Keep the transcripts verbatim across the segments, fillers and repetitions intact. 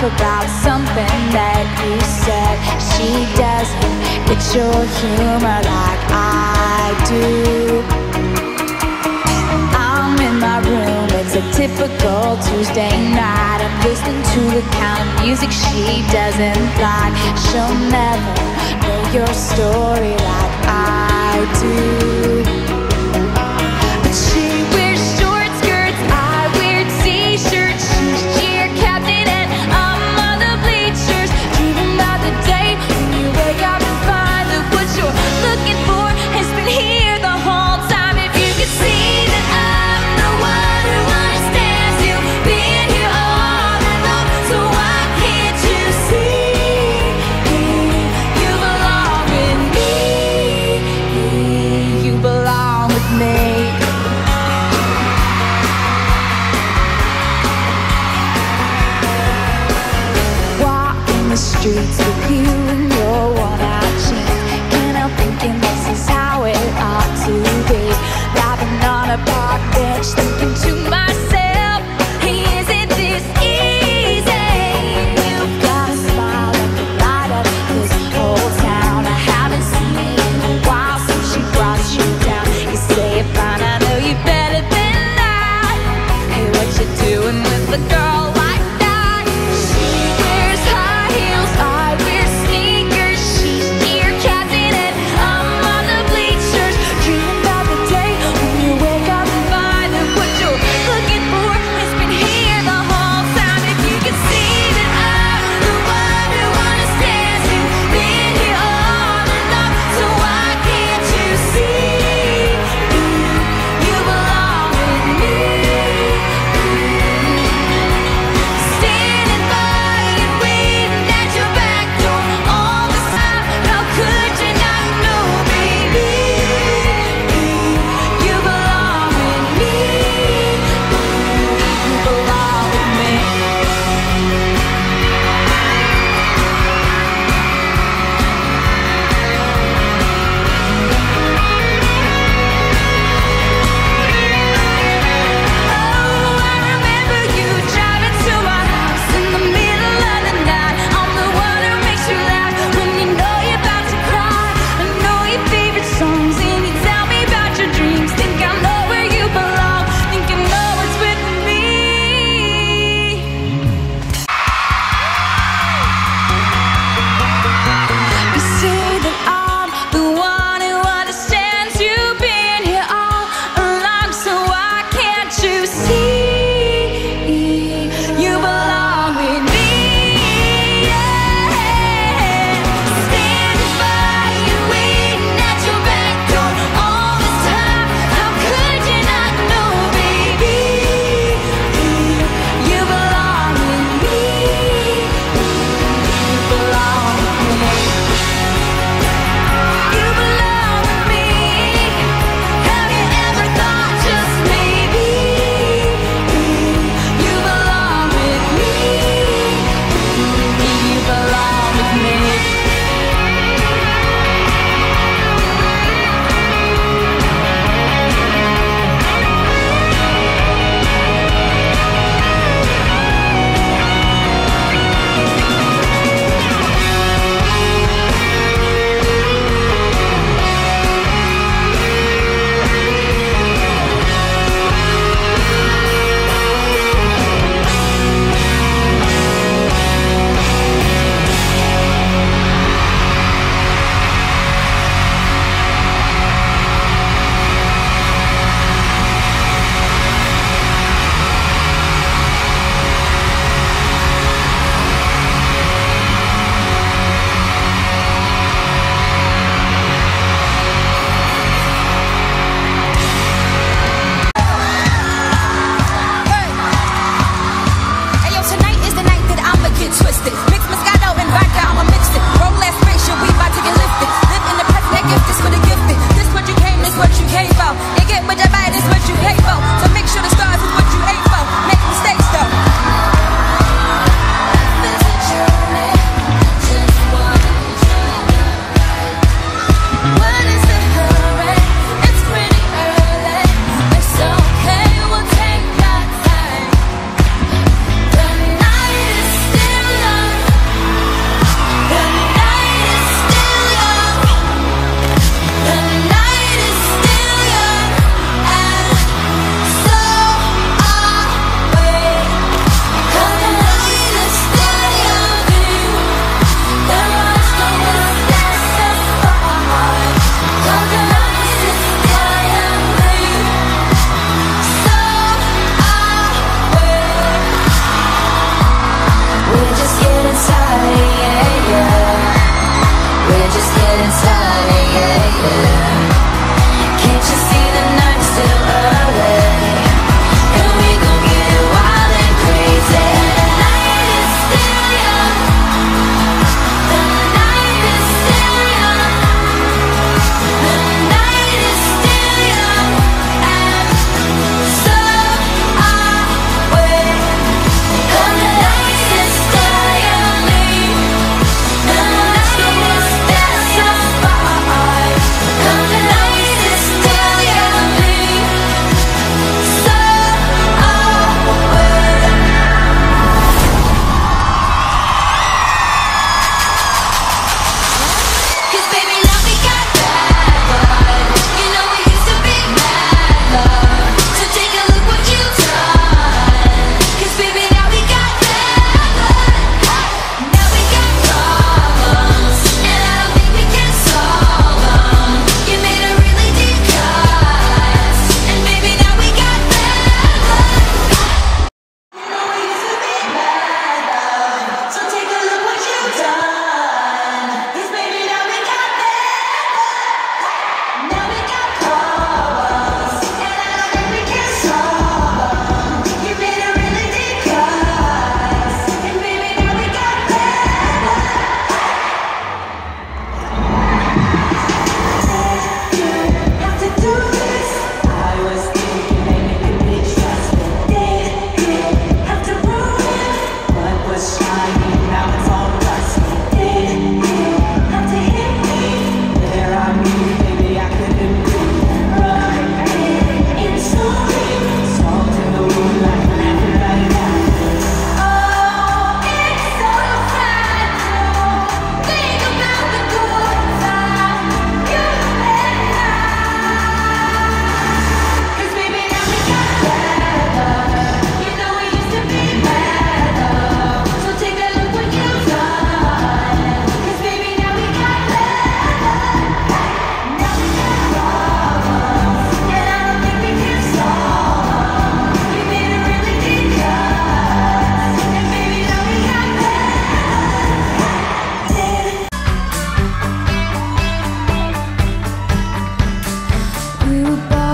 about something that you said. She doesn't get your humor like I do. I'm in my room, it's a typical Tuesday night. I'm listening to the kind of music she doesn't like. She'll never know your story like I do. But she wears short skirts, I wear t-shirts. She's cheer captain and I'm on the bleachers, dreaming about the day when you wake up and find that what you're looking for has been here the whole time. If you could see that I'm the one who understands you, being here all alone, so why can't you see you belong with me?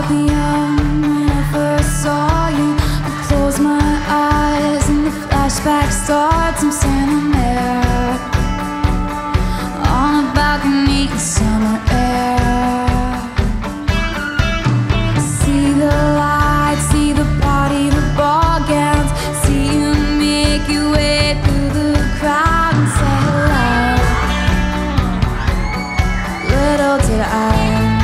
felt the young when I first saw you. I close my eyes and the flashback starts. I'm standing there on a balcony in summer air. See the lights, see the party, the ball gowns. See you make your way through the crowd and say hello. Little did I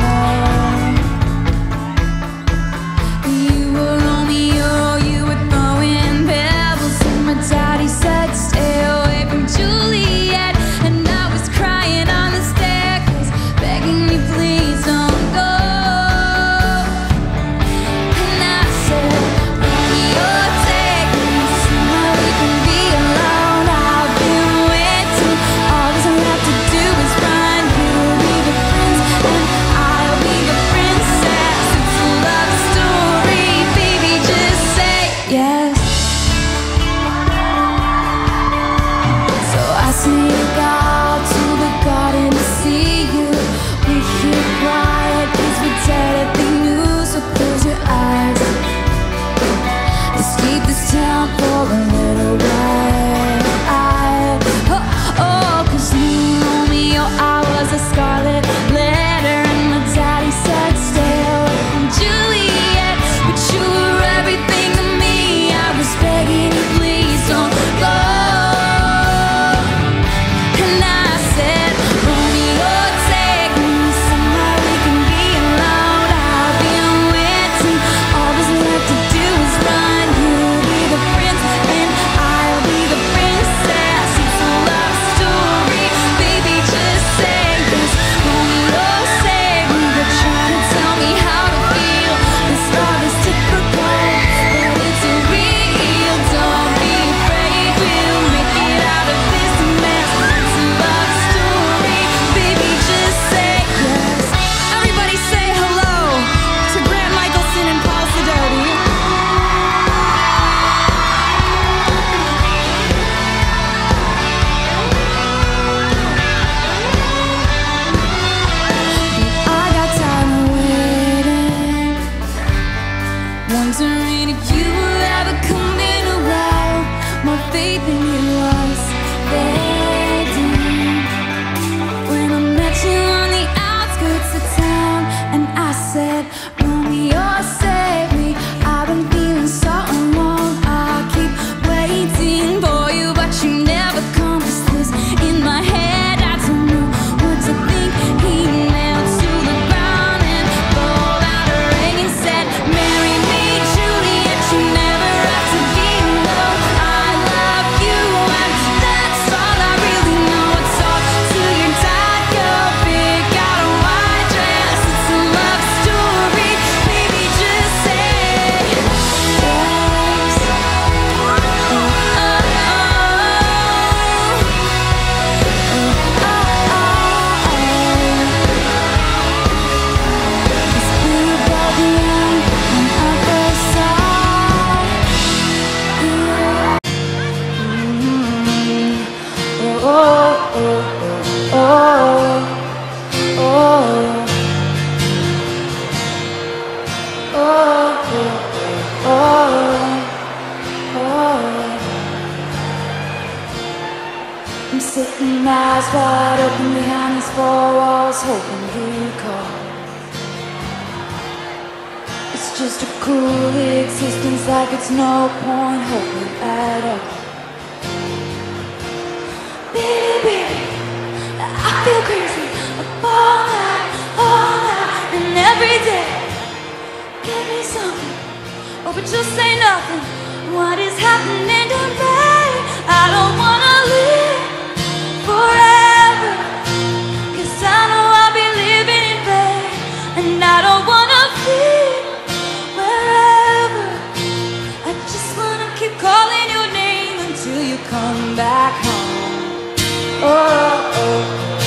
wondering if you were ever coming around. My faith in you was fading when I met you on the outskirts of town, and I said, Romeo, save me. I've been feeling so alone. I keep waiting for you, but you never come. Is this in my head? I don't know what to think. He knelt to the ground and pulled out a ring and said, marry me, Juliet, you never have to be alone. I love you, and that's all I really know. Talk to your dad, go pick out a white dress. It's a love story, baby, just say yes. Oh, oh, I'm sitting eyes wide open behind these four walls, hoping you call. It's just a cruel existence, like it's no point hoping at all. Baby, I feel crazy all night, all night, and every day. Give me something, oh, but just say nothing. What is happening to me? I don't wanna live forever, 'cause I know I'll be living in vain, and I don't wanna feel wherever. I just wanna keep calling your name until you come back home. Oh, oh,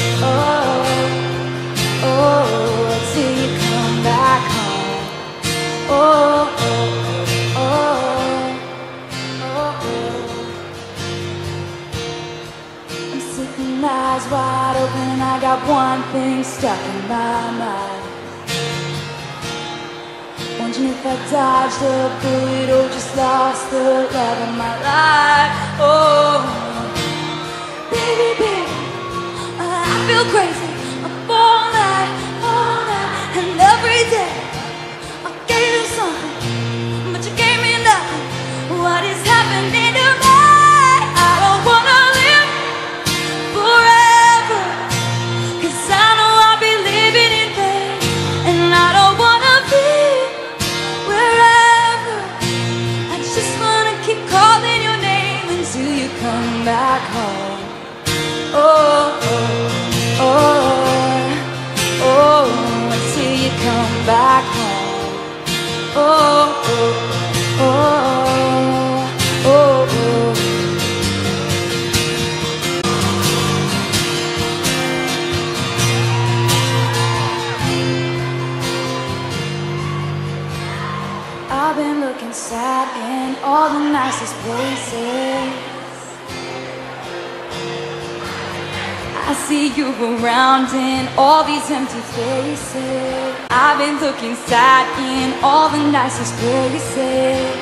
oh, oh, till you come back home. Oh, oh, oh, oh, oh. I'm sitting eyes wide open and I got one thing stuck in my mind. Wondering if I dodged a bullet or just lost the love of my life. Oh, baby, baby, I feel crazy. Up all night, all night, and every day I gave you something, but you gave me nothing. What is happening to me? I don't wanna live forever, 'cause I know I'll be living in vain. And I don't wanna be wherever. I just wanna keep calling your name until you come back home. Oh, oh, oh, oh, until you come back home. Oh, oh, oh, oh, oh. I've been looking sad in all the nicest places. I see you around in all these empty faces. I've been looking sad in all the nicest places.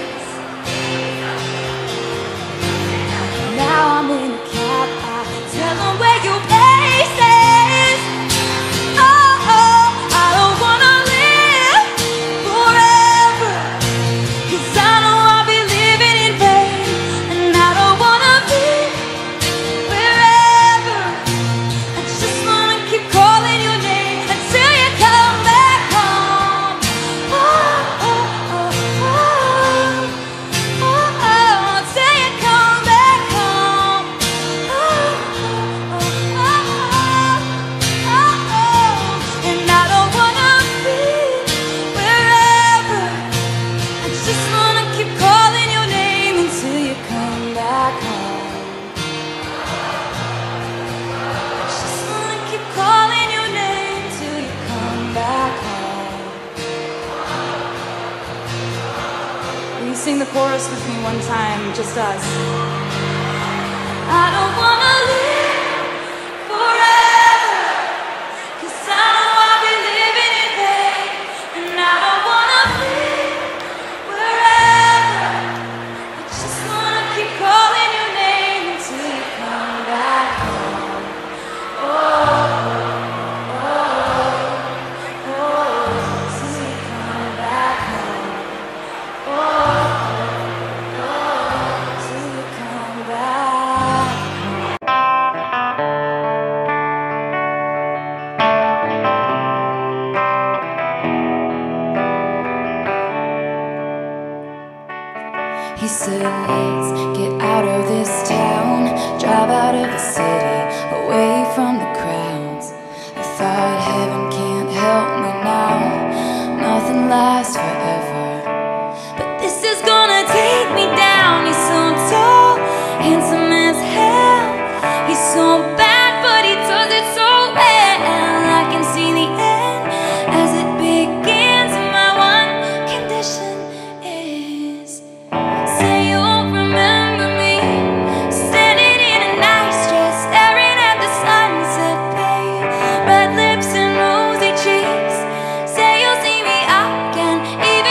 Now I'm in a cab, I tell them where your place is. Oh, oh, I don't wanna live forever, 'cause I know I'll be living in vain. And I don't wanna be wherever. I just wanna keep calling your name until you come back home. Oh, oh, oh, oh, oh, oh, until you come back home. Oh, oh, oh, oh, oh, oh. And I don't wanna be wherever. I just wanna keep calling your name until you come back home. Just wanna keep calling your name till you come back home. Will you sing the chorus with me one time, just us? I don't wanna live forever, 'cause I know I'll be living in vain. And I don't wanna be wherever. I just wanna keep calling your name until you come back home. Oh, oh, oh, till you come back home. Oh, oh, till you come back. He said, let's get out of this town, drive out of the city, away from the crowds. I thought heaven can't help me now, nothing lasts forever. But this is gonna take me down. He's so tall, handsome as hell. He's so bad, but he does it so well. I can see the end as it begins. My one condition is, say you'll remember me, standing in a nice dress, staring at the sunset, babe. Red lips and rosy cheeks. Say you'll see me again, even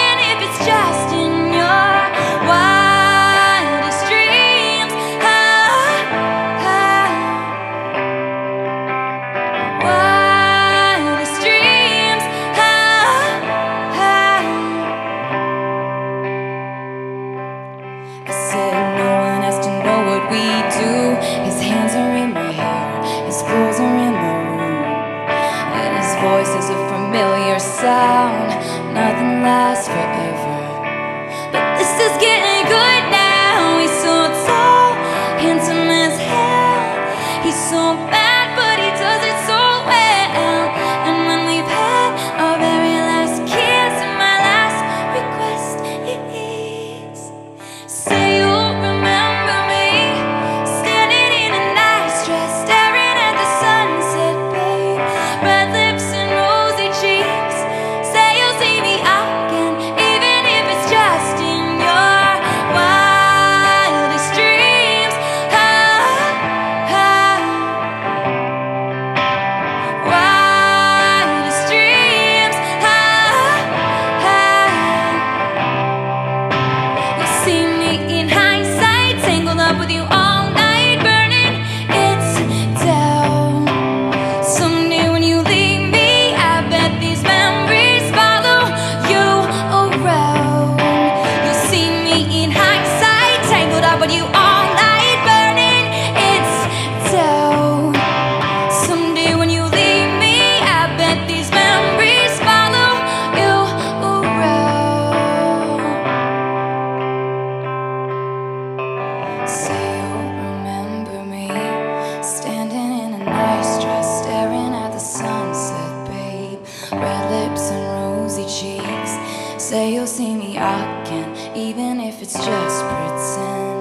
Say you'll see me again, even if it's just pretend.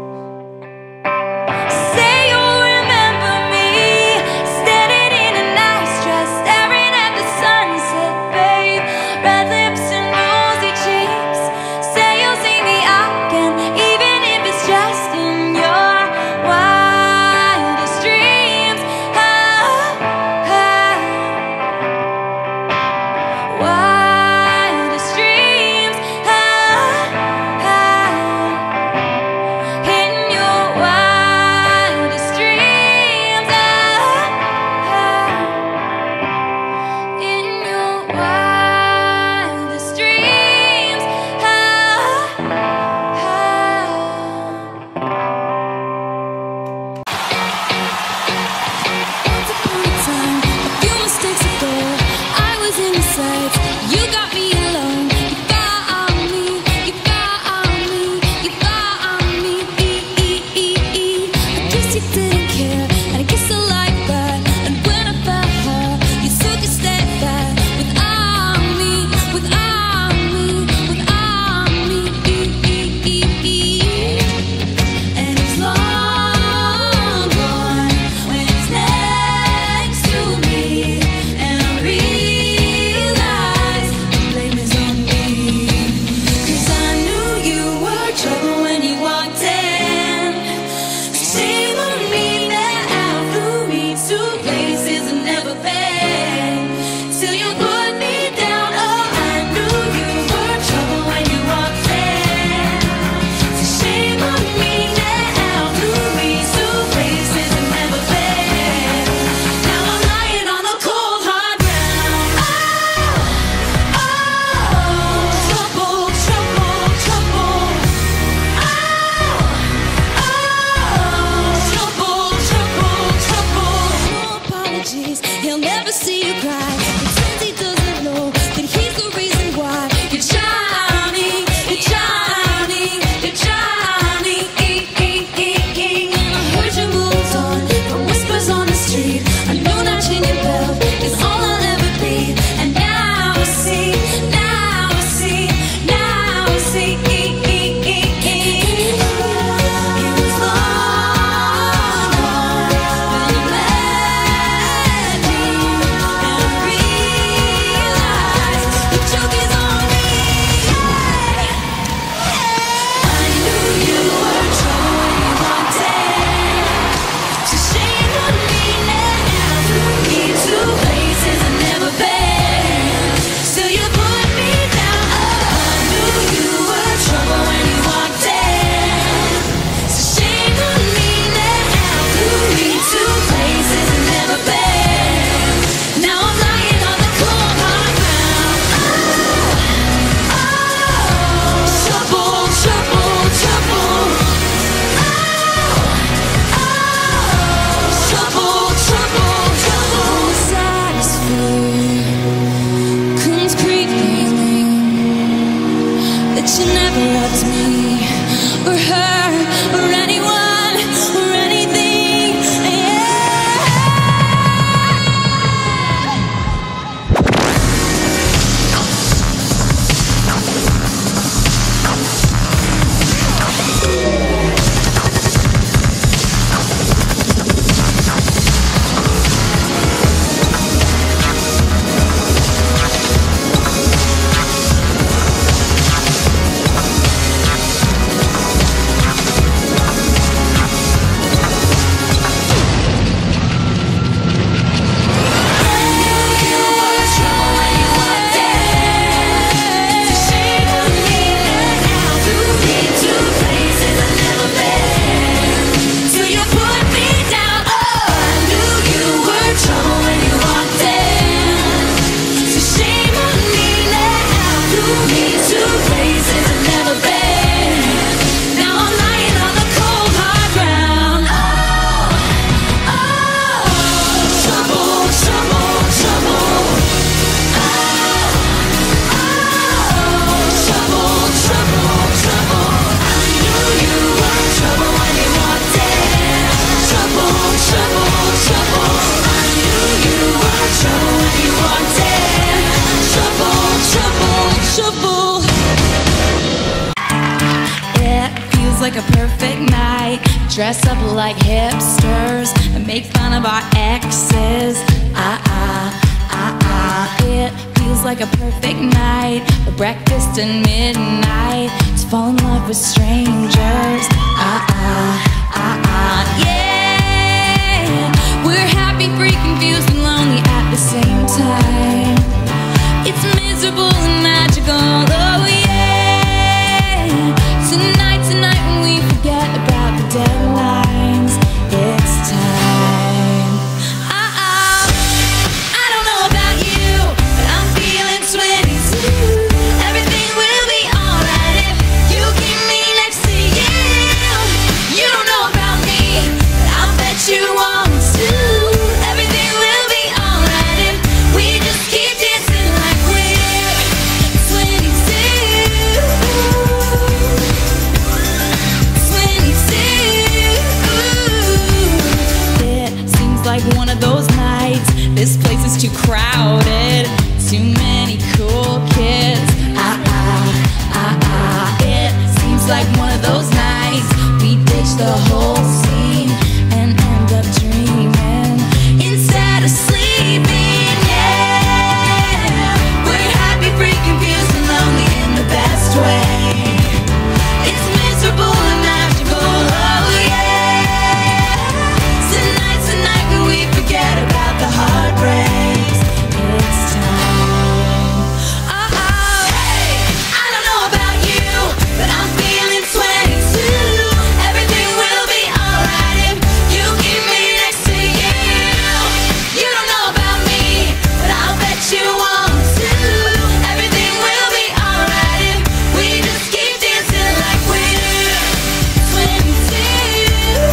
Say you'll remember me, standing in a nice dress, staring at the sunset, babe. Red lips and rosy cheeks. Say you'll see me again, even if it's just in your wildest dreams. Ah, ah. Wildest dreams. Ah, ah. In your wildest dreams. Ah, ah. In your wildest dreams. Ah, ah. Once upon a time, a few mistakes ago, I was in the sights. You got me alone. You found me. You found me. You found me. I guess you didn't care, and I guess I like that. And when I felt her, you took a step back. Without me, without me, without me. And it's long gone when it's next to me, and I realize the blame is on me. 'Cause I knew you were trouble when you walked in. Shame on me that I flew me to places I've never been. Till you put me down, oh, I knew you were trouble when you walked in. So shame on me that I flew me to places I've never been. Now I'm lying on the cold hard ground. Oh, oh, trouble, trouble, trouble. Oh, oh, trouble, trouble, trouble. No apologies, he'll never see you cry. Pretends he doesn't know that he's the reason why you're drowning, you're drowning, you're drowning. And I heard you moved on from whispers on the street. I know that changing bell is all I'll ever be. And now I see, now I see, now I see. It was long gone when you left me, and I realized the joke is on me. I knew you were trouble when you walked in. So shame on me now, flew me to places I've never been. Still you put me down. Oh, I knew you were trouble when you walked in. So shame on me now, flew me to places I've never been. Now I'm lying on the cold hard ground. Oh, oh, trouble, trouble, trouble. Trouble, trouble, trouble. Satisfied, concrete feeling that you never loved me or her or anyone or anything. Yeah. like a perfect night. Dress up like hipsters and make fun of our exes. Ah, ah, ah, ah. It feels like a perfect night, a breakfast and midnight, to fall in love with strangers. Ah, ah, ah, ah. Yeah, we're happy, free, confused, and lonely at the same time. It's miserable and magical, oh yeah. Tonight, tonight when we forget about the deadlines, it's time. Uh-oh, I don't know about you, but I'm feeling twenty-two. Everything will be alright if you keep me next to you. You don't know about me, but I'll bet you want to. Everything will be alright if we just keep dancing like we're twenty-two. Like one of those nights, this place is too crowded, too many cool kids. Ah, ah, ah, ah. It seems like one of those nights we ditch the whole scene and end up dreaming instead of sleeping. Yeah, we're happy, free, confused, and lonely in the best way. It's miserable and magical, oh yeah. We forget about the heartbreaks. It's time. Uh-oh. Hey, I don't know about you, but I'm feeling twenty-two. Everything will be alright if you keep me next to you. You don't know about me, but I'll bet you want to. Everything will be alright if we just keep dancing like we're twenty-two.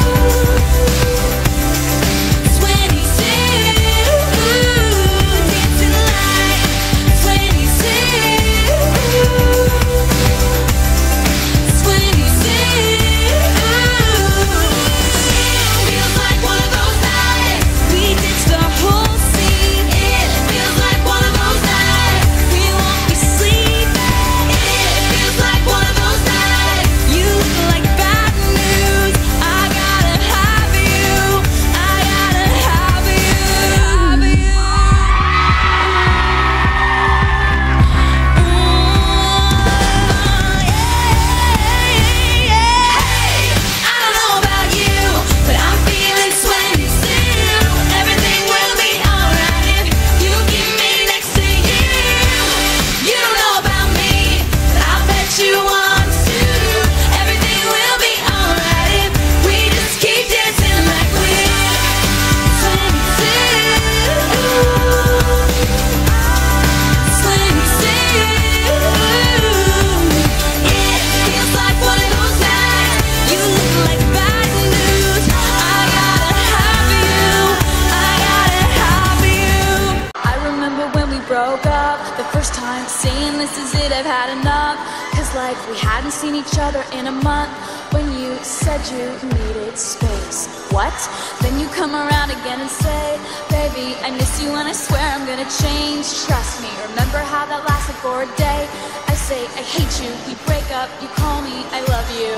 We hadn't seen each other in a month when you said you needed space. What? Then you come around again and say, baby, I miss you and I swear I'm gonna change. Trust me, remember how that lasted for a day? I say I hate you, we break up, you call me I love you.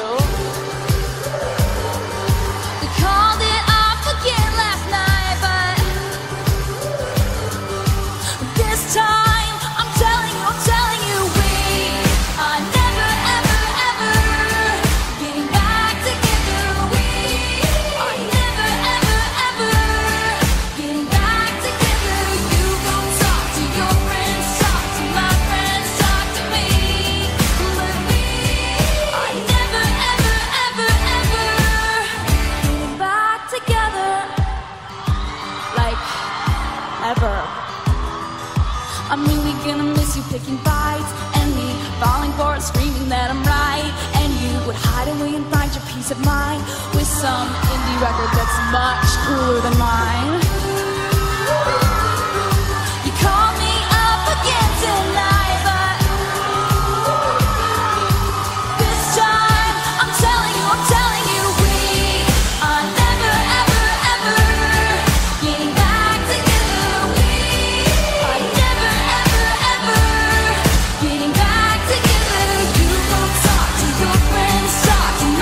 We called it off again last night, but this time I'm telling you, I'm telling you, we are never ever ever getting back together. We are never ever ever getting back together. You go talk to your friends, talk to my friends, talk to me, but we are never ever ever ever getting back together, like ever. I'm really gonna miss you picking fights and me falling for it, screaming that I'm right. And you would hide away and find your peace of mind with some indie record that's much cooler than mine. You call me up again tonight, but this time I'm telling you, I'm telling you, we are never ever ever getting back together. We are never ever ever getting back together. You go talk to your friends, talk to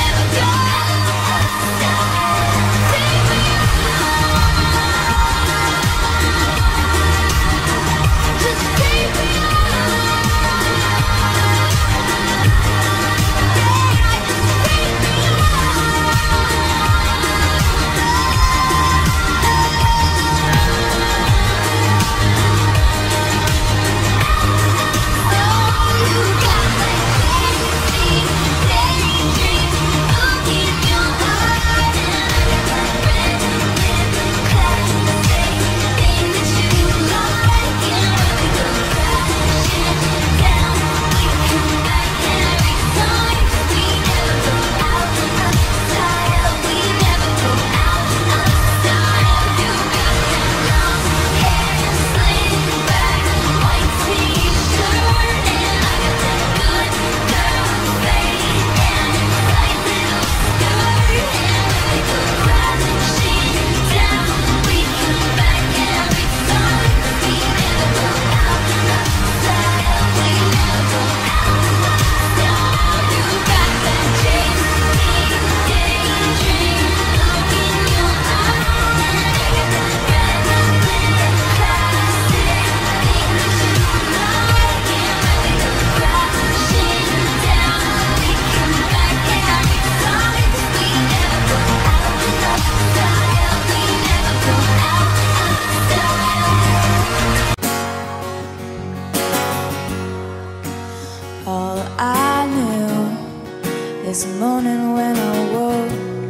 This morning when I woke,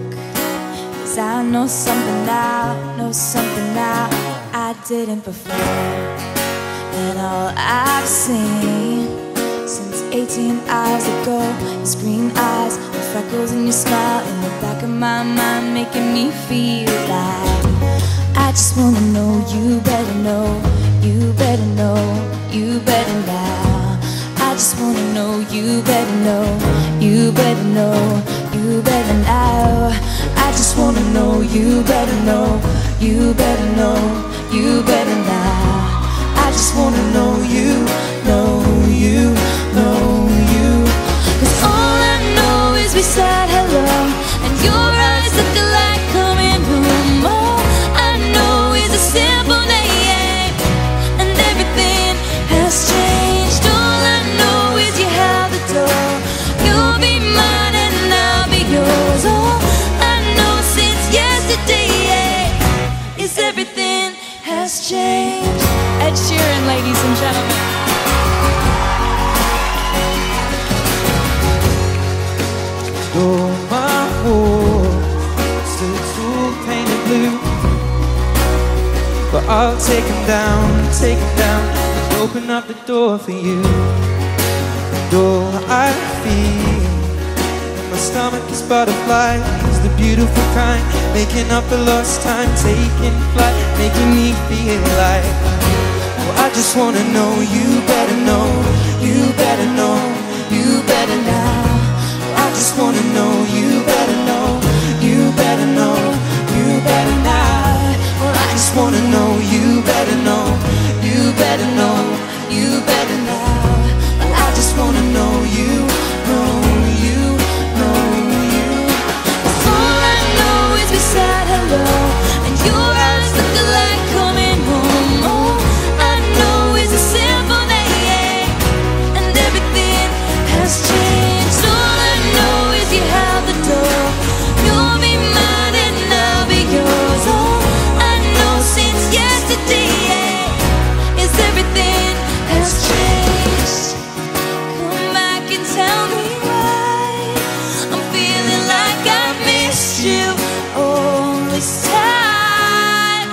'cause I know something now, know something now I didn't before. And all I've seen since eighteen hours ago is green eyes and freckles and your smile in the back of my mind, making me feel like I just wanna know. You better know, you better know, you better now. I just wanna know, you better know, you better know, you better now. I just wanna know, you better know, you better know, you better now. I just wanna know you, know you, know you. 'Cause all I know is we said hello, and your eyes look like coming home. All I know is a simple name, and everything has changed. All I know is you have the door. You'll be mine and I'll be yours. All I know since yesterday is everything has changed. Ed Sheeran, ladies and gentlemen. Though my walls still too painted blue, but I'll take them down, take them down, and open up the door for you. Though I feel that my stomach is butterflies, the beautiful kind, making up for lost time, taking flight, making me feel like, well, I just wanna know, you better know, you better know, you better now. I just wanna know, you better know, you better know, you better now. Well, I just wanna know, you better know, you better know, you better now. Well, I just wanna know you, know you, know you. All I know is we said hello, and your eyes look like coming home. All I know is a simple name, and everything has changed. All I know is you have the door. You'll be mine and I'll be yours. All I know since yesterday is everything has changed. Come back and tell me why I'm feeling like I missed you all this time.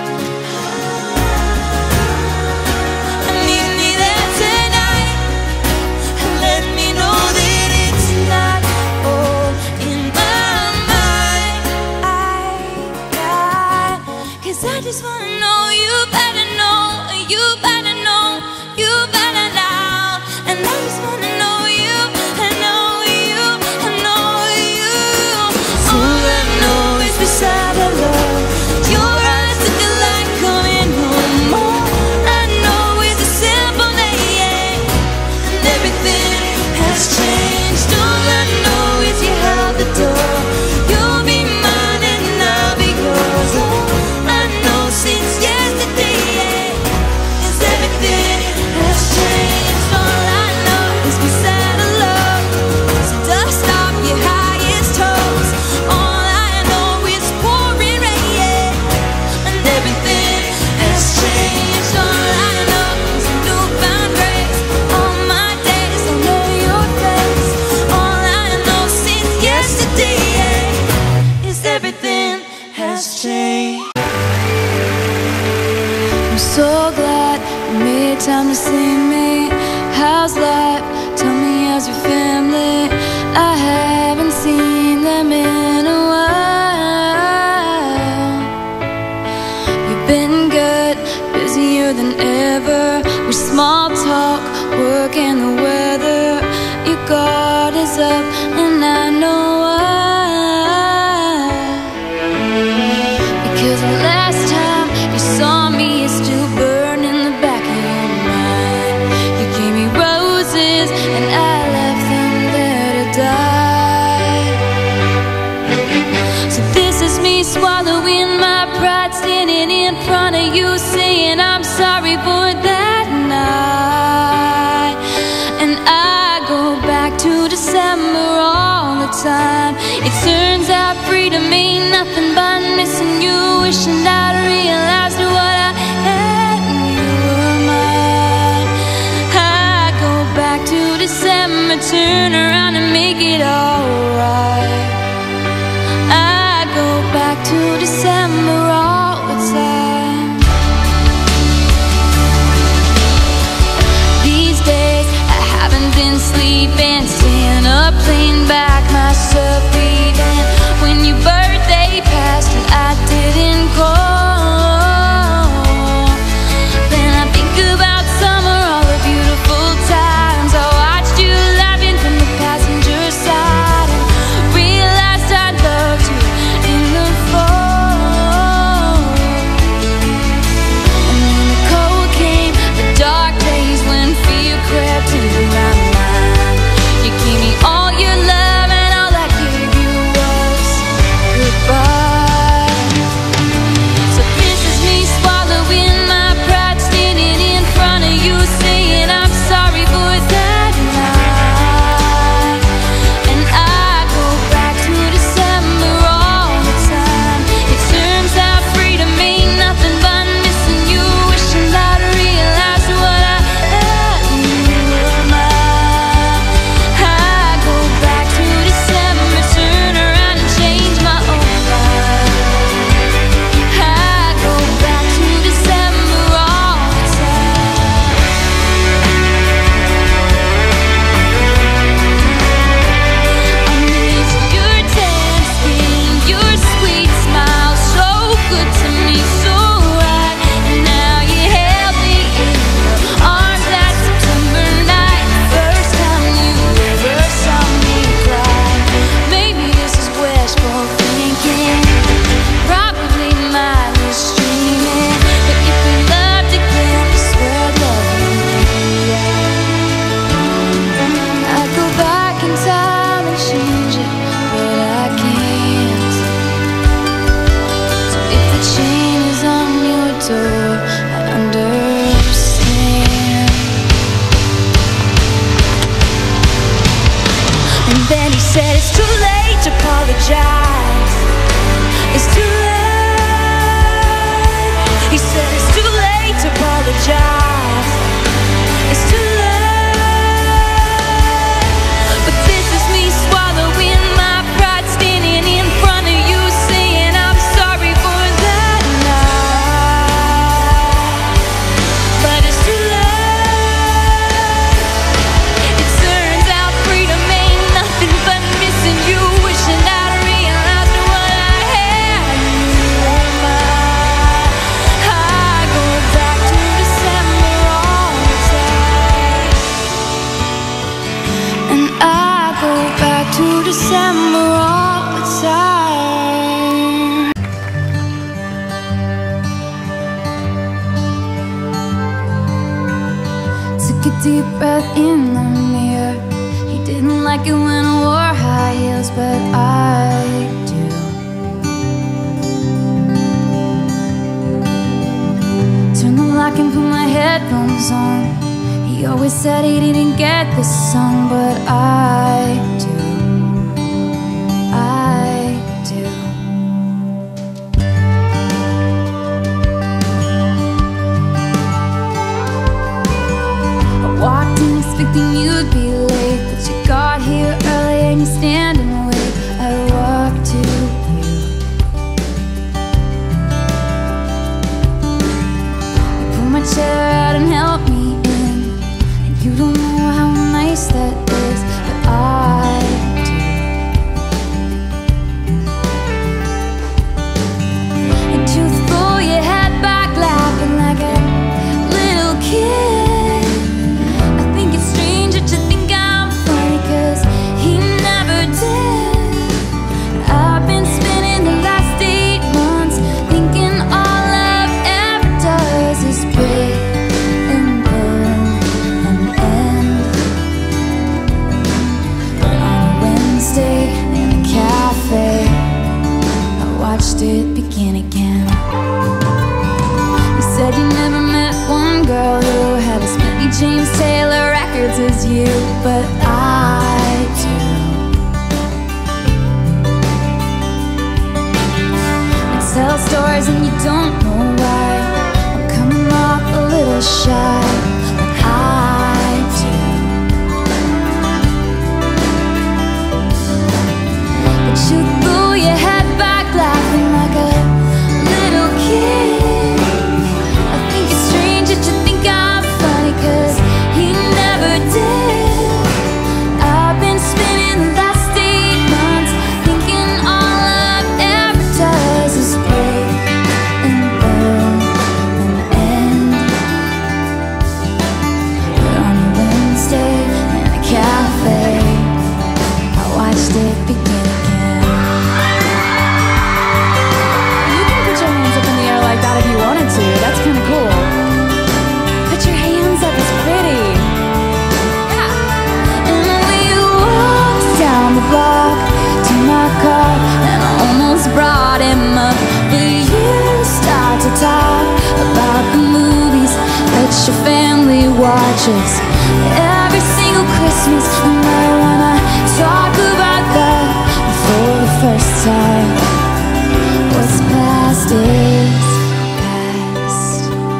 I need me there tonight, and let me know that it's not all in my mind. I got, 'cause I just wanna know, you better know, you better know, you better now. And I just wanna know you, I know you, I know you. All I know is beside our love, your eyes look like coming home. All I know is a simple name, and everything has changed. All I know is you have the door. front of you, saying I'm sorry for that night. And I go back to December all the time. It turns out freedom ain't nothing but missing you, wishing I'd realized what I had when you were mine. I go back to December, turn around and make it alright. I go back to December all the time. These days I haven't been sleeping, staying up, playing back myself breathing. When your birthday passed and I didn't call, then I think about summer, all the beautiful times I watched you laughing from the passenger side, and realized I loved you in the fall. And then the cold came, the dark days when fear crept into my mind. You gave me all your love and all I gave you was goodbye. So this is me swallowing my pride, standing in front of you, saying I'm sorry for that night. And I go back to December all the time. It turns out freedom ain't nothing but missing you, wishing I'd realized what I had when you were mine. I go back to December, turn around and change my own life. I go back to December all the time. I miss your tan skin, your sweet smile, so good to me, so right. And now you held me in your arms that September night, first time you ever saw me cry. Maybe this is wishful thinking, probably mindless dreaming, but if we loved again, I swear I'd love you again. I'd go back in time and change it, but I can't. So if the chain is on your door, I understand. And then he said it's too late to apologize. It's too late. He said it's too late to apologize. It's too late. But this is me swallowing my pride, standing in front of you, saying I'm sorry for that night. But it's too late. It turns out freedom ain't nothing but missing you, wishing I'd realized what I had when you were mine. I go back to December all the time. And I go back to December all the time. Took a deep breath in the mirror. He didn't like it when I wore high heels, but I do. Turn the lock and put my headphones on. He always said he didn't get this song, but I do. I do. I walked in expecting you'd be late, but you got here early and you stand and wait. I walk to you. You pull my chair out and help me in, and you don't know how nice that is, but I yours and you don't know why. I'm coming off a little shy, but I do. But you threw your head back laughing like a little kid. I think it's strange that you think I'm funny, cause he never did. I've been spinning the last eight months thinking all I've ever does is break and burn and end. But on a Wednesday in a cafe, I watched it begin again. You can put your hands up in the air like that if you wanted to. That's kind of cool. Put your hands up, it's pretty. Yeah. And we walked down the block to my car, and I almost brought him up. But you start to talk about the movies that your family watches every single Christmas. And I wanna talk about that for the first time. What's past is past.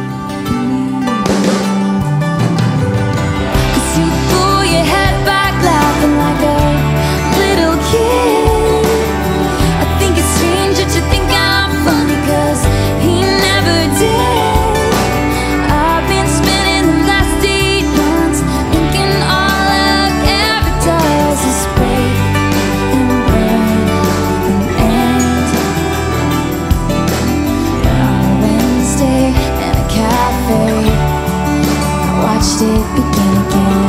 Cause you pull your head back laughing like a little kid. I think it's strange that you think I'm funny, cause he never did. I've been spending the last eight months thinking all I've ever does is break and burn and end. But on a Wednesday in a cafe, I watched it begin again.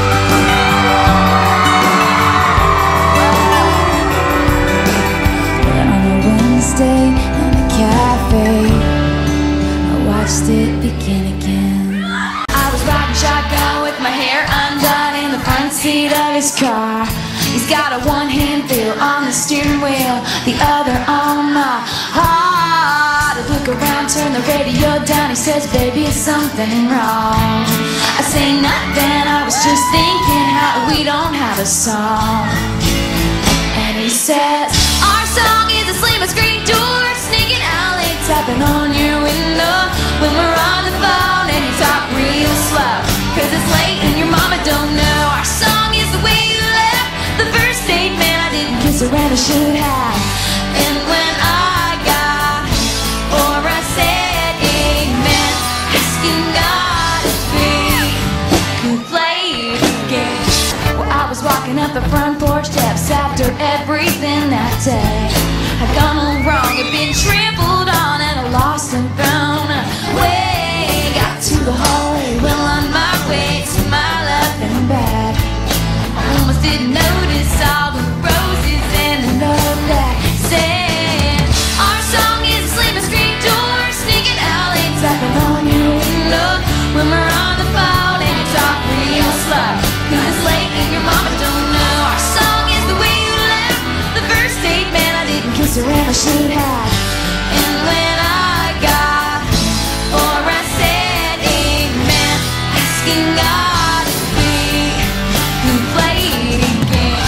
But on a Wednesday in a cafe, I watched it begin again. I was riding shotgun with my hair undone in the front seat of his car. He's got a one-hand feel on the steering wheel, the other on my heart. I look around, turn the radio down. He says, baby, is something wrong? I say nothing, I was just thinking how we don't have a song. And he says, our song is asleep at screen door, sneaking out late, tapping on your window when we're on the phone, and you talk real slow, cause it's late and your mama don't know. Our song is the way you left the first date, man, I didn't kiss her and I should have. And when I got, or I said amen, asking God if we could play the game. Well, I was walking up the front porch steps after everything that day had gone all wrong, had been trampled on and I lost and thrown away. Got to the hallway, well on my way to my left and back. I almost didn't notice all the roses and the note that said, our song is asleep at screen door, sneaking out late, tapping on your window when we're on the phone, and you talk real slow, cause it's late and your mama don't know. Our song is the way you left the first date, man, I didn't kiss her and I should have. And when I got, or I said amen, asking God if we could play it again.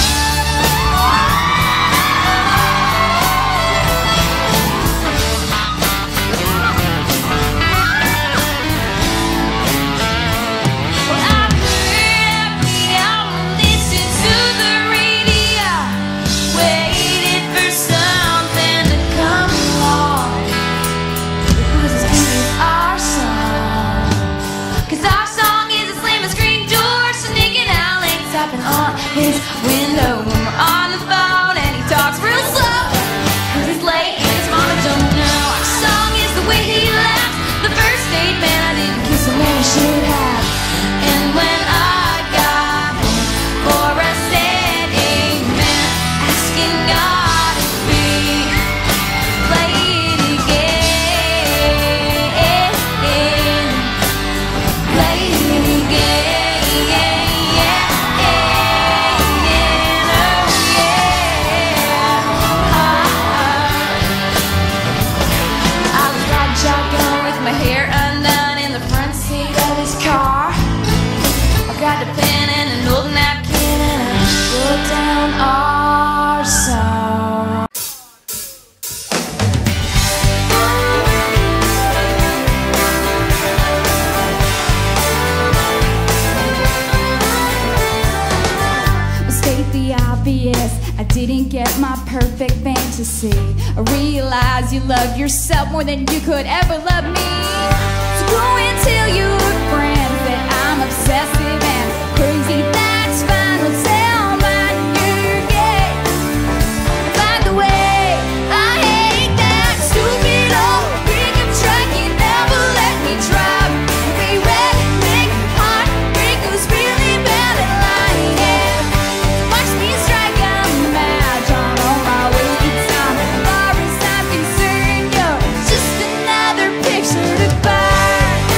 Well, I heard every album, listened to the radio, waited for something to come perfect fantasy. I realize you love yourself more than you could ever love me. So go and tell your friends that I'm obsessive and crazy. That's fine, well tell my you're gay. By the way, I hate that stupid old pickup truck. You never let me drive. We redneck heartbreakers really bad at lying. Yeah. Watch me strike a match on all my wasted time. As far as I'm concerned, you're just another picture to buy.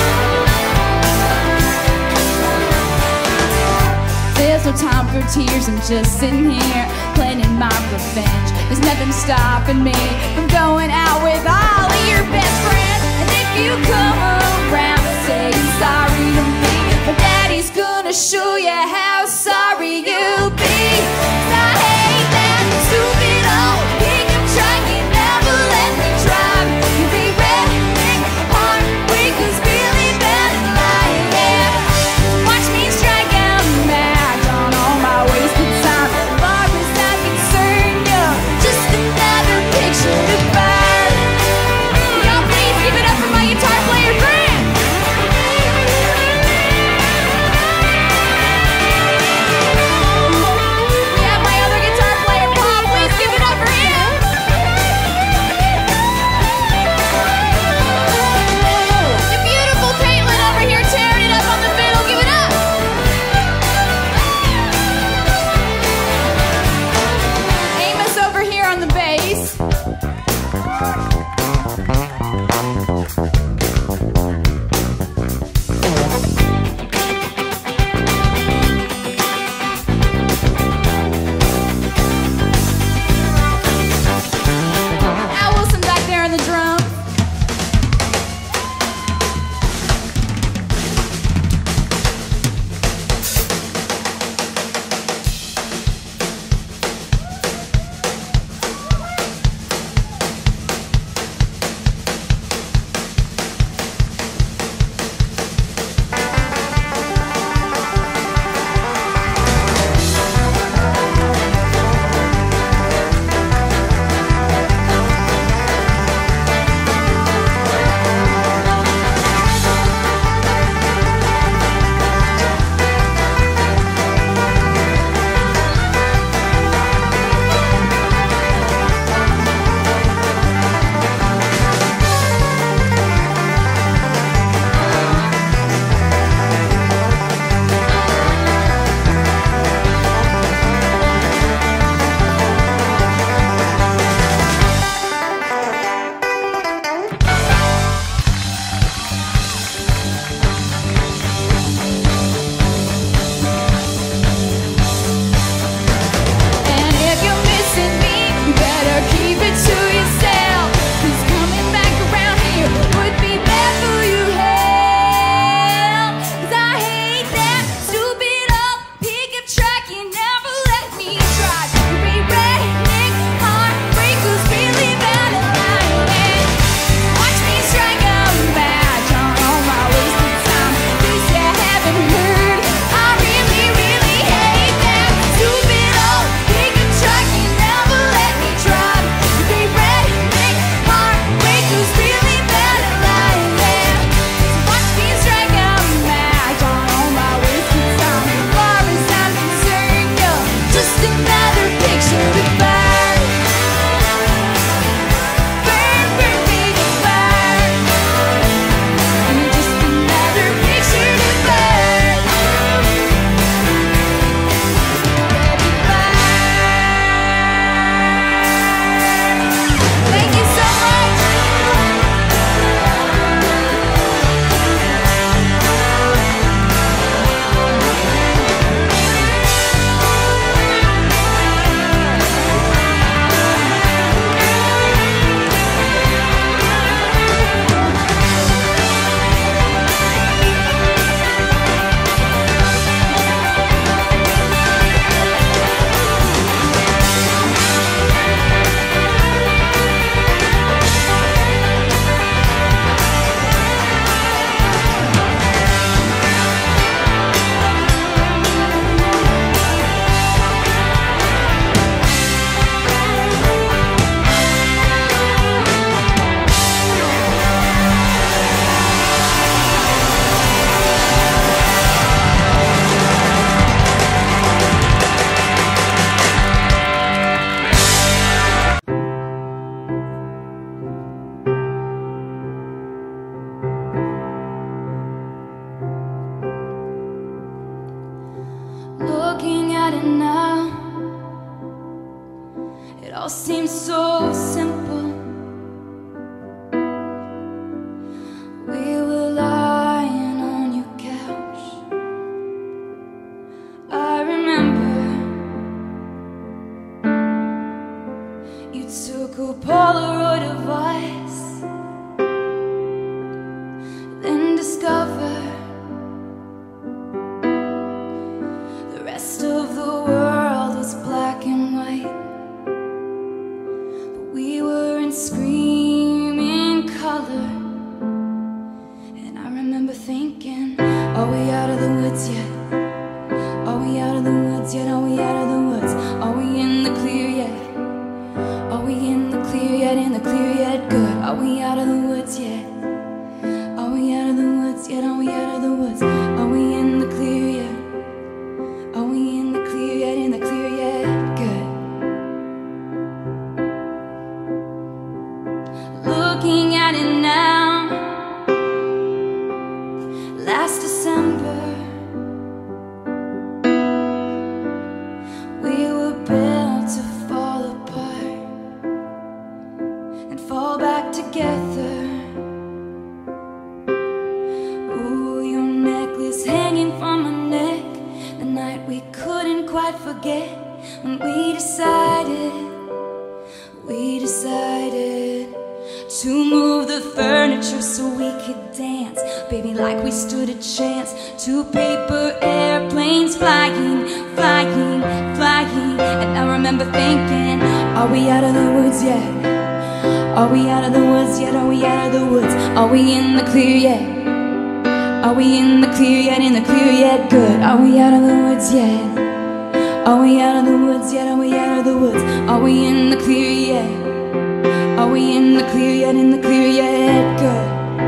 There's no time for tears, I'm just sitting here planning my revenge. There's nothing stopping me from going out with all of your best friends. And if you come around saying sorry to me, my daddy's gonna show you how sorry you'll be. 'Cause I hate that stupid old pickup truck. You never let me drive. You be redneck heartbreakers really bad at lying. Yeah. Watch me strike a match on all my wasted time. As far as I'm concerned, you're just another picture to buy. Y'all please give it up for my guitar player, Grant. We have my It all seems so simple. We were lying on your couch. I remember you took a Polaroid of us, then discovered the rest of the world was black and white. But we were in screaming color. And I remember thinking, are we out of the woods yet? Are we out of the woods yet? Are we out of the woods? Are we in the clear yet? Are we in the clear yet? In the clear yet? Good. Are we out of the woods yet? Are we out of the woods yet? Are we out of the woods? Are we in the clear yet? Are we in the clear yet? In the clear yet? Good. Looking at it now, last December, we were built to fall apart and fall back together. Ooh, your necklace hanging from my neck, the night we couldn't quite forget, when we decided, we decided to move the furniture so we could dance, baby, like we stood a chance. Two paper airplanes flying, flying, flying. And I remember thinking, are we out of the woods yet? Are we out of the woods yet? Are we out of the woods? Are we in the clear yet? Are we in the clear yet? In the clear yet? Good. Are we out of the woods yet? Are we out of the woods yet? Are we out of the woods? Are we in the clear yet? Are we in the clear yet? In the clear yet? Good.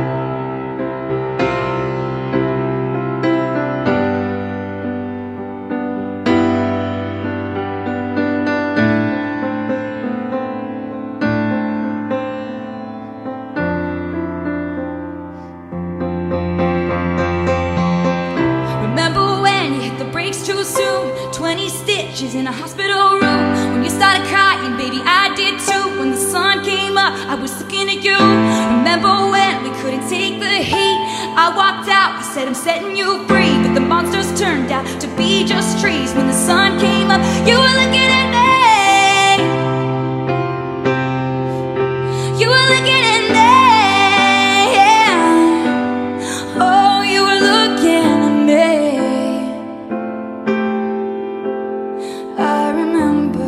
Remember when you hit the brakes too soon? Twenty stitches in a hospital room. When you started crying, baby, I did too. When the sun came up, I was looking at you. Remember when we couldn't take the heat? I walked out, I said I'm setting you free. But the monsters turned out to be just trees. When the sun came up, you were looking at me. You were looking at me. Oh, you were looking at me. I remember.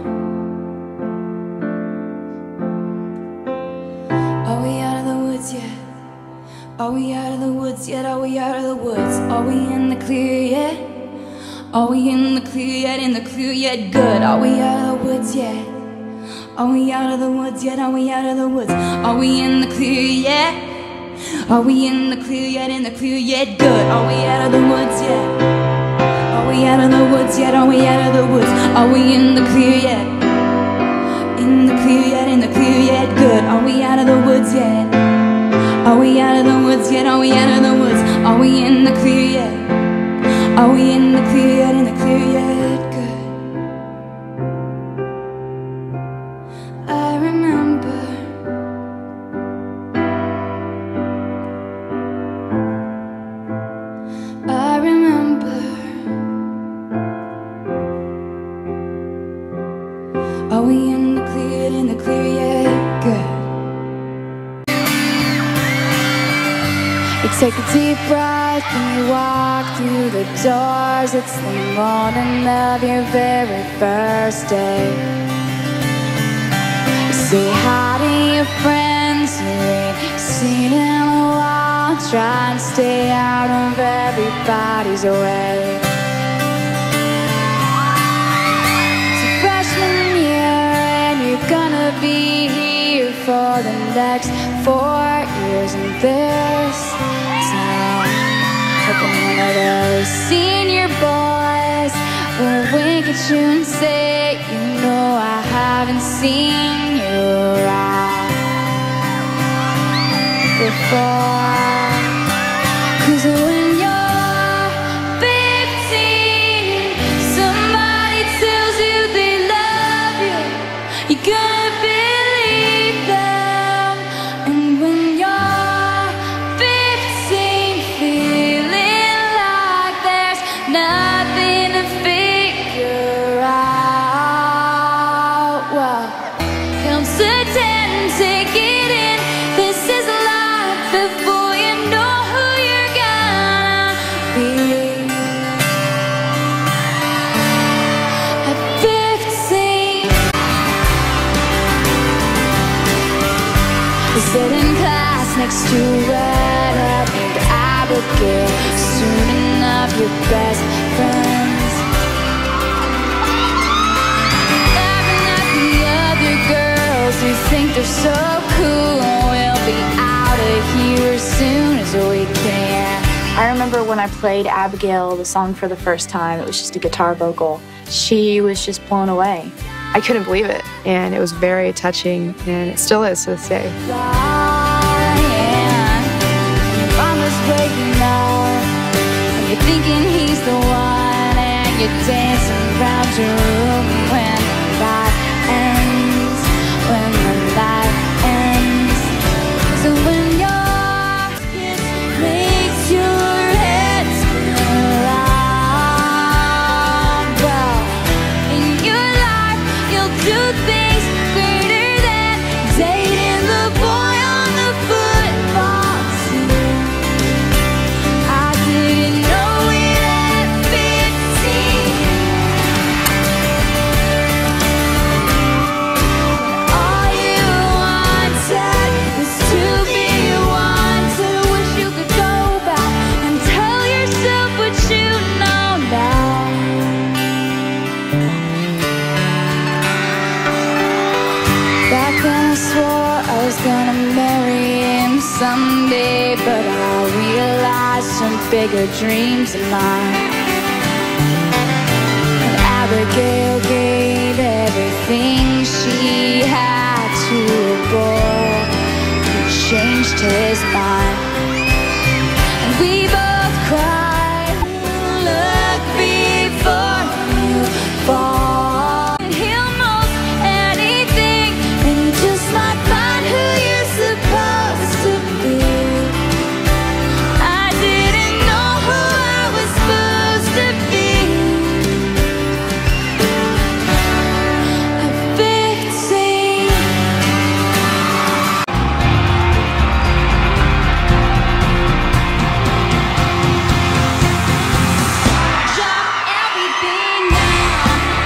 Are we out of the woods yet? Are we out of the woods yet? Are we out of the woods? Are we in the clear yet? Are we in the clear yet? In the clear yet? Good. Are we out of the woods yet? Are we out of the woods yet? Are we out of the woods? Are we in the clear yet? Are we in the clear yet? In the clear yet? Good. Are we out of the woods yet? Are we out of the woods yet? Are we out of the woods? Are we in the clear yet? In the clear yet? In the clear yet? Good. Are we out of the woods yet? Are we out of the woods yet? Are we out of the woods? Are we in the clear yet? Are we in the clear yet? In the clear yet? Good. I remember. I remember. Are we in the clear yet? In the clear yet? Good. You take a deep breath and you walk through the doors. It's the morning of your very first day. You say hi to your friends you ain't seen in a while. Try and stay out of everybody's way. It's a freshman year and you're gonna be here for the next four years in this town. Hoping one of those senior boys will wink at you and say, you know I haven't seen you around before. 'Cause when you're fifteen, somebody tells you they love you, you're gonna believe them. And when you're fifteen, feeling like there's nothing to figure out, well, comes to ten, take it in. This is life before you know who you're gonna be. At fifteen, we sit in class next to red-haired named Abigail. Soon enough, your best friends. Laughing at the other girls who think they're so cool. We'll be out of here as soon as we can. I remember when I played Abigail the song for the first time, it was just a guitar vocal. She was just blown away. I couldn't believe it, and it was very touching, and it still is to this day. Mama's waking up, and you're thinking he's the one, and you're dancing around your room when the light ends, when the light ends. So when your kiss makes your head spin around, well, in your life you'll do things greater than dating the boy on the football team. I didn't know it at fifteen. All you wanted was to be wanted. Wish you could go back and tell yourself what you know now. Back then I swore I was gonna marry him someday, but I realized some bigger dreams of mine. And Abigail gave everything she had to a boy who changed his mind. And we both cried, look before you fall. And he'll most anything, and you just might find who you're supposed to be. I didn't know who I was supposed to be. At fifteen. Drop everything now.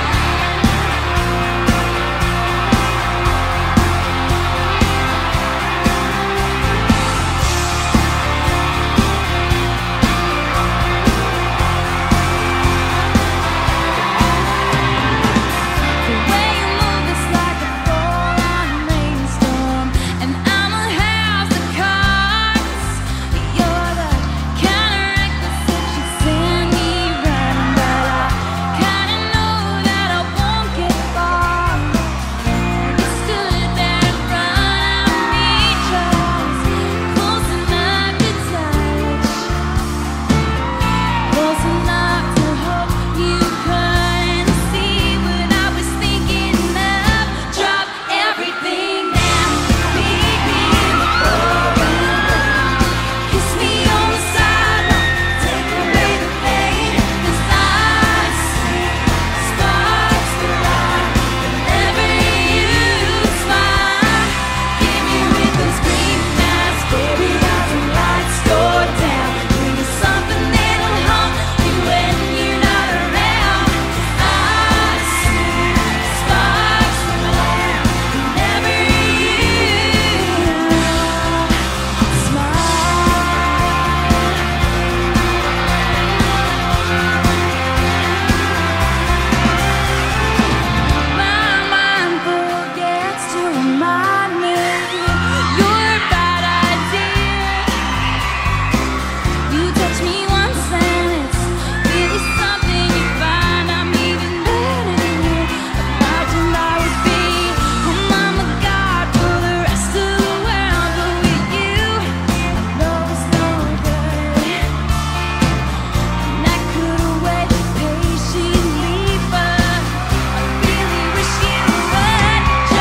The way you move is like a full-on rainstorm, and I'm a house of cards. You're the kind of reckless that you send me running, but I kinda know that I won't get far. You stood there in front of me, just close enough to touch, close enough to hope you couldn't see what I was thinking of. Drop everything now, meet me before you go. Kiss me on the sidewalk, take away the pain, 'cause I see sparks fly whenever you smile. Give me with those green eyes, baby, as the lights go down. Bring me something that'll haunt you when you're not around. I see sparks fly whenever you smile. My mind forgets to remind me you're a bad idea. You touch me once and it's really something you find. I'm even better than you imagined I would be. Oh, I'm a god for the rest of the world, but with you, I know it's no good. And I could've waited patiently, but I really wish you would.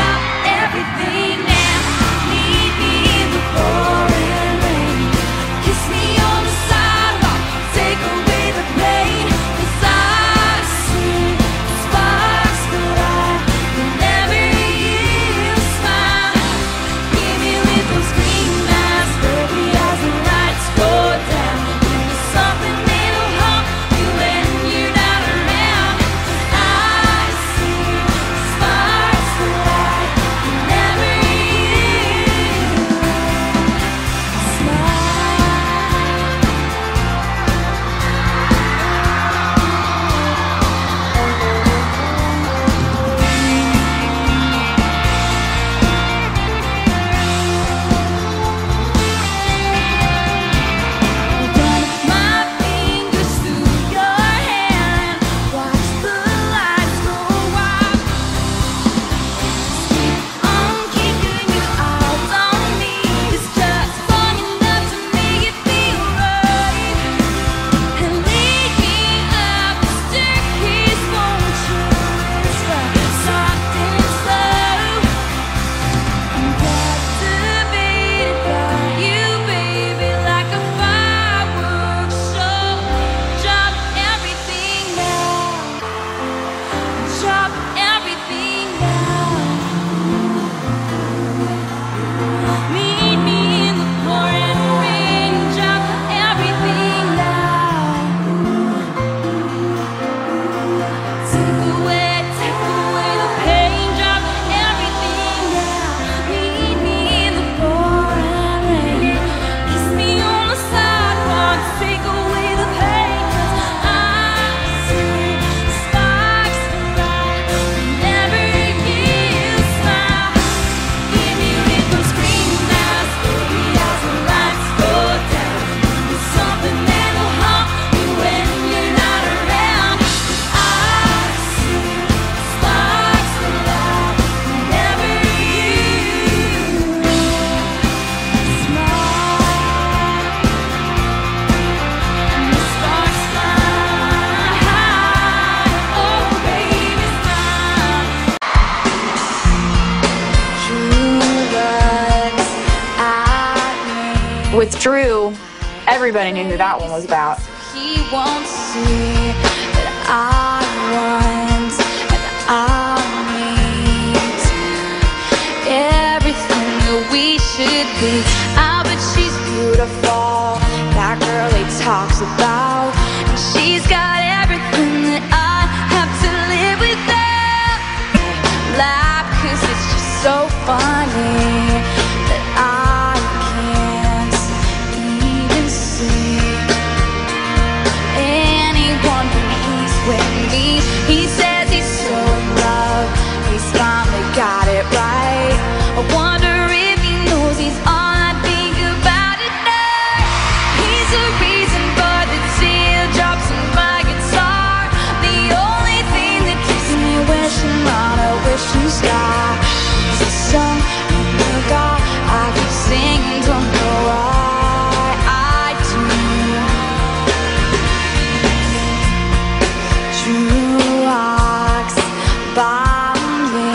With Drew, everybody knew who that one was about. He won't see that I want and I need everything that we should be. Ah, but she's beautiful, that girl he talks about, and she's got everything that I have to live without. Laugh, 'cause it's just so funny that I can't even see anyone when he's with me. He says he's so in love, he's finally got it right. I wonder if he knows he's all I think about at night. He's the reason for the teardrops in my guitar, the only thing that keeps me wishing on a wishing star. It's a song in the God I keep singing, don't know why I do. Drew walks by me,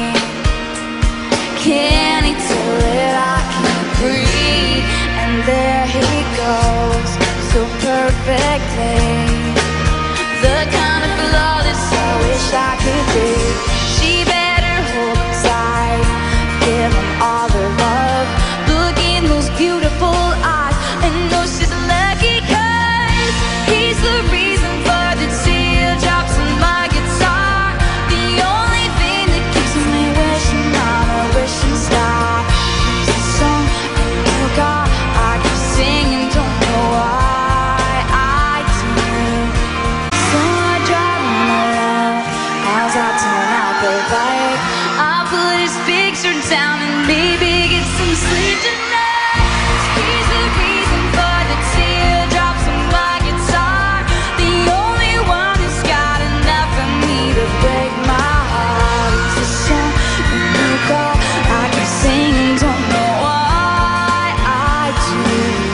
can he tell it I can't breathe? And there he goes, so perfectly, the kind of flawless I wish I could be. She better hold him tight, give him all her love. Look in those beautiful eyes and know she's lucky, 'cause he's the reason for the teardrops in my guitar, the only thing that keeps me wishing on a wishing star. It's a song I know God I keep singing, don't know why I do. So I drive him around, as I turn out the light, I put his picture down and maybe get some sleep tonight. He's the reason for the teardrops in my guitar, the only one who's got enough for me to break my heart. It's a song in the God I keep singing, don't know why I do.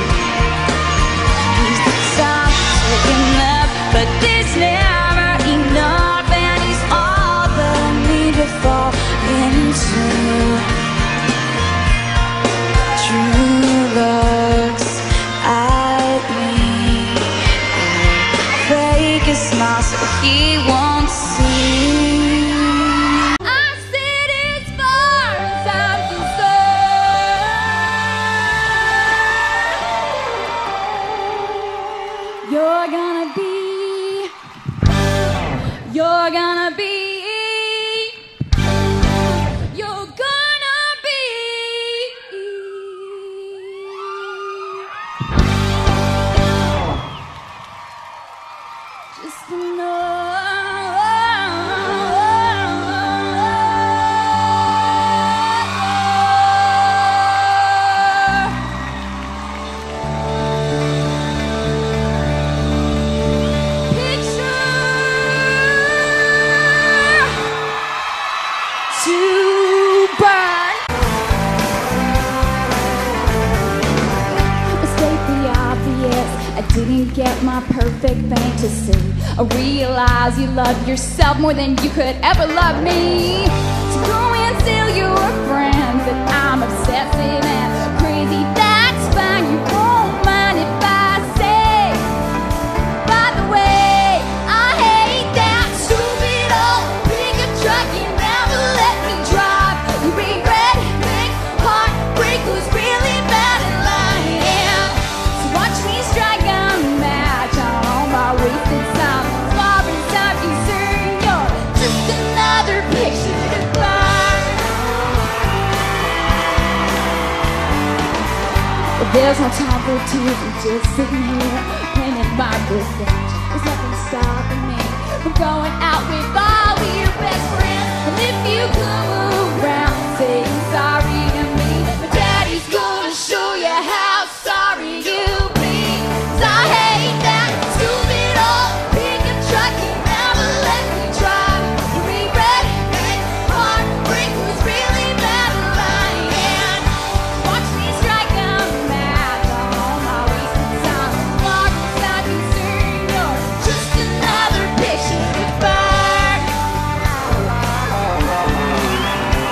He's the time taking up, but there's never enough, and he's all that I need to fall into. Drew looks at me, I fake a smile so he won't see. I said as far as I'm concerned, you're gonna be, you're gonna be, you're gonna be just another picture to burn. State the obvious, I didn't get my perfect fantasy. I realize you love yourself more than you could ever love me. So go and tell your friends that I'm obsessive and crazy. That's fine, you won't mind if I say, by the way, I hate that stupid old pickup truck you never let me drive. You regret big heartbreak was really bad in lying. So watch me strike a match on all my wasted time. As far as I'm concerned, you're just another picture to burn. But there's no time for tears, I'm just sitting here painting my revenge. There's nothing stopping me from going out with all of your best friends. And if you come around saying sorry to me, my daddy's gonna show you how sorry you'll be. 'Cause I hate that stupid old pickup truck you never let me drive. You regret it, heartbreak was really bad in lying. Watch me strike a match on all my wasted time. As far as I'm concerned, you're just another picture to burn.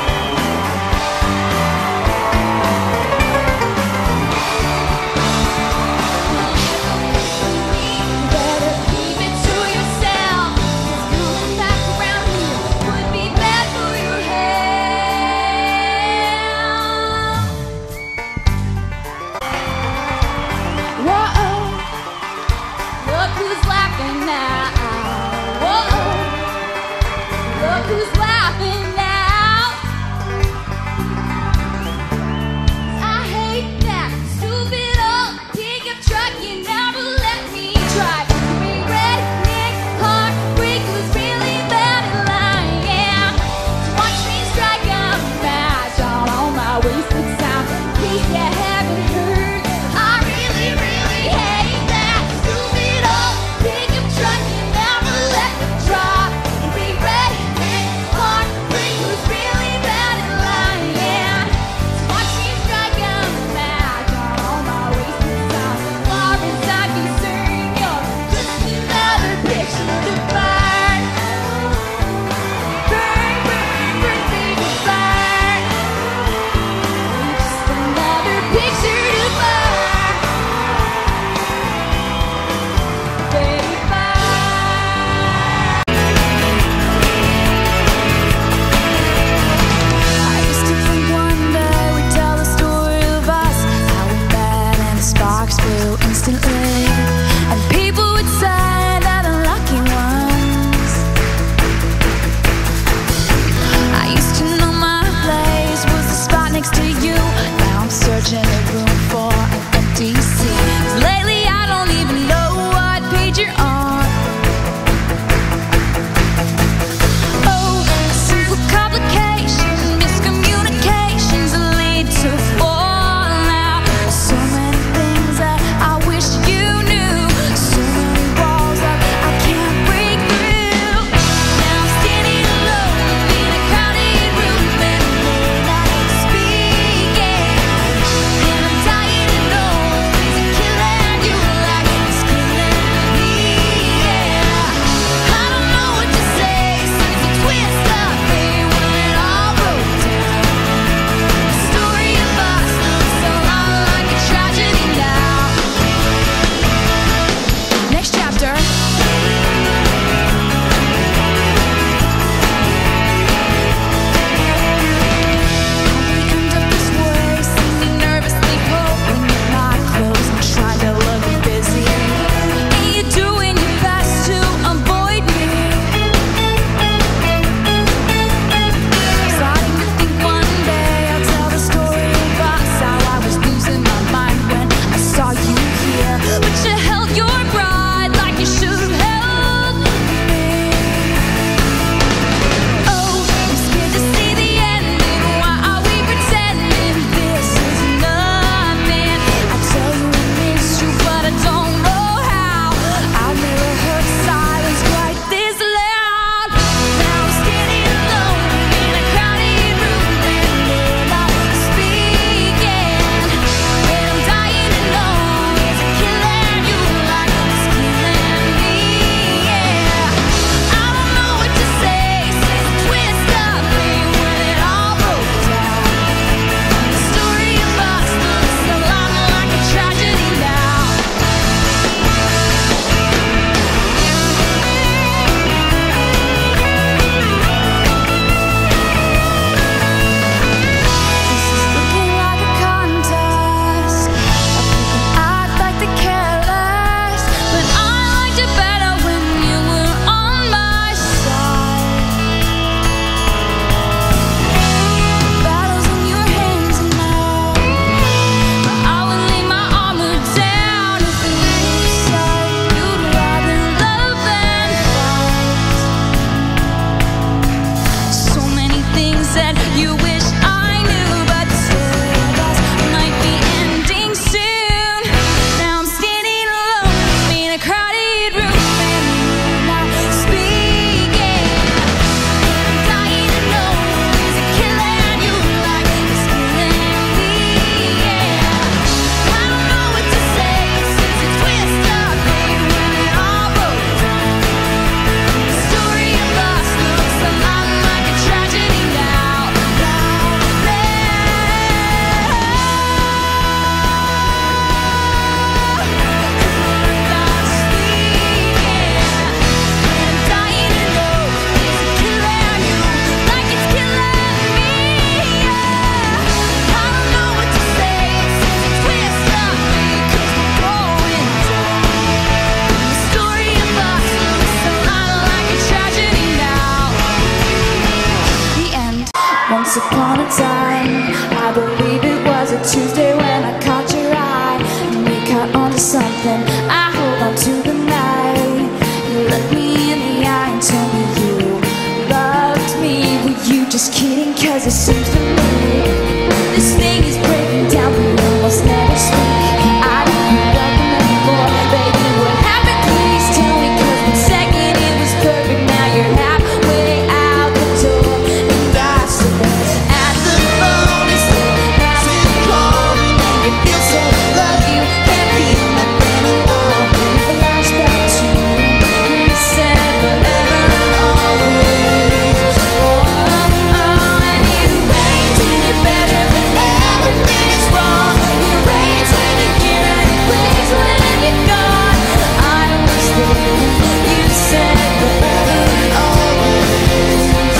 time. I believe it was a Tuesday when I caught your eye. And we caught onto something, I hold on to the night. You looked me in the eye and told me you loved me. Were you just kidding? Cause it seems to me this thing is breaking down, we almost never speak. I don't love them anymore. Baby, what happened? Please tell me, cause one second it was perfect, now you're halfway out the door. And I still at the phone and still have to call. And you feel so love you, can't feel nothing at all. Flashback to you, you said forever and always. Oh, oh, and it rains when you're better, but everything is wrong. It rains when you're here and it rains when you're gone. I was there, you said forever and always.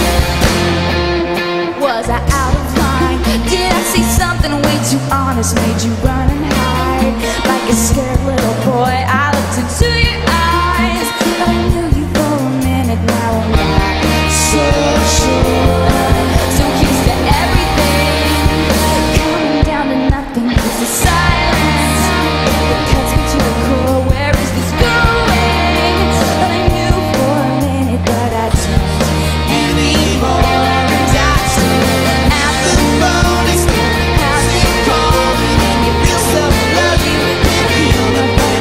Was I out of line? Did I say something way too honest? Made you run and hide like a scared little boy? I looked into your eyes, but I knew you for a minute. Now I'm not so sure. So here's to everything, coming down to nothing. It's the silence that cuts me to the core. Where is this going? But I knew for a minute, but I don't anymore. And I still at the phone and still have to call. And you feel so love you, can't feel nothing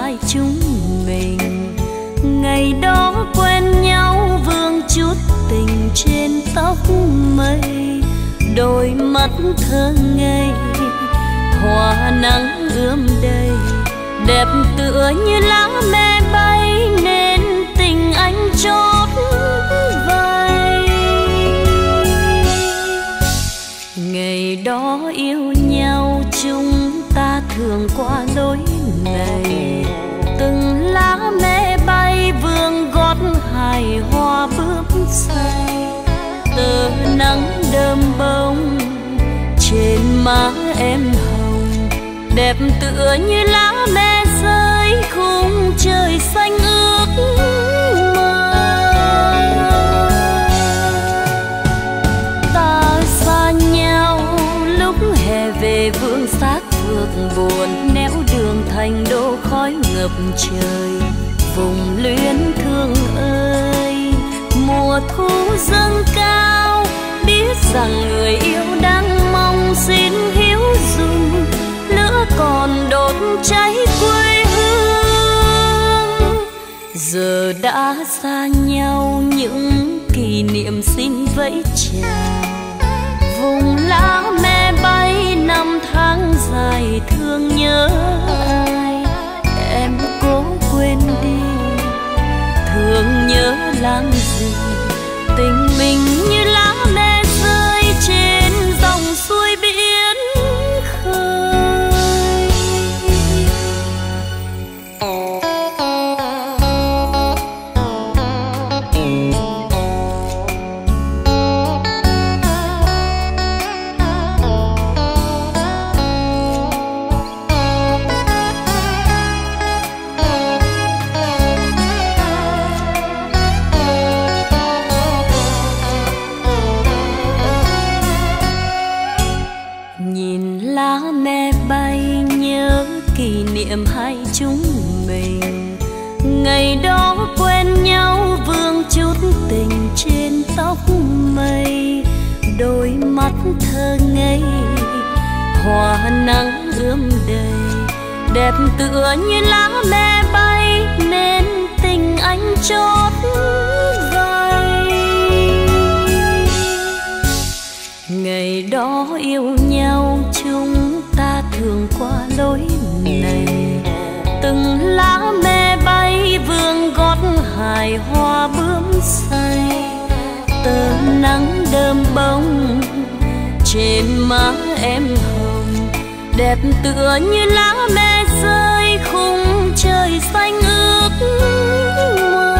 hai chúng mình. Ngày đó quen nhau vương chút tình trên tóc mây, đôi mắt thơ ngây hoa nắng ươm đầy, đẹp tựa như lá me bay nên tình anh chót vây. Ngày đó yêu nhau chúng ta thường qua lối này, từng lá me bay vương gót hài hoa bướm say, tờ nắng đơm bông trên má em hồng, đẹp tựa như lá me rơi khung trời xanh ước mơ. Ta xa nhau lúc hè về vương xác phược buồn, néo đường thành đô khói ngập trời. Vùng luyến thương ơi, mùa thu dâng cao, biết rằng người yêu đang mong xin hiếu dung, lửa còn đốt cháy quê hương. Giờ đã xa nhau những kỷ niệm xin vẫy chào, vùng lá me bay năm tháng dài thương nhớ ai. Em cố quên đi, thương nhớ làm gì, tình mình như lá me rơi trên dòng suối biển khơi. Nhìn lá me bay nhớ kỷ niệm hai chúng mình, ngày đó quen nhau vương chút tình trên tóc mây, đôi mắt thơ ngây hoa nắng ươm đầy, đẹp tựa như lá me bay nên tình anh chót vây. Ngày đó yêu nhau chúng ta thường qua lối này, từng lá me bay vương gót hài hoa bướm say, tờ nắng đơm bông trên má em hồng, đẹp tựa như lá me rơi khung trời xanh ước mơ.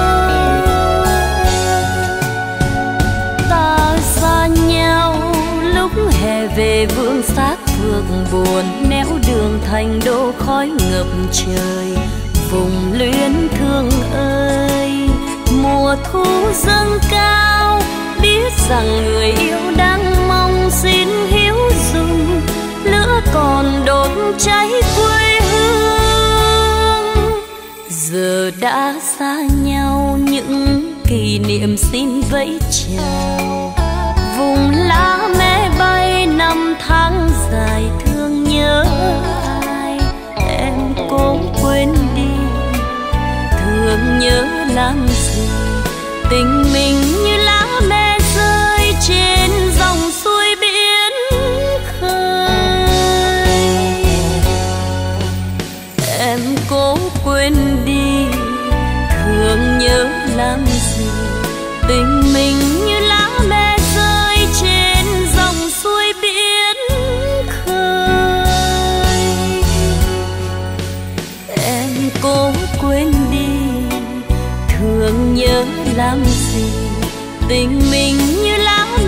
Ta xa nhau lúc hè về vương xác phược buồn, néo đường thành đô khói ngập trời. Vùng luyến thương ơi, mùa thu dâng cao, biết rằng người yêu đang mong xin hiếu dung, lửa còn đốt cháy quê hương. Giờ đã xa nhau những kỷ niệm xin vẫy chào, vùng lá me bay năm tháng dài thương nhớ ai. Em cố quên đi, thương nhớ làm gì, tình mình như lá me rơi trên dòng suối biển khơi. Em cố quên đi, thương nhớ làm gì, tình mình như lá me rơi trên dòng suối biển khơi. Em cố quên đi, thương nhớ làm gì, tình mình như lá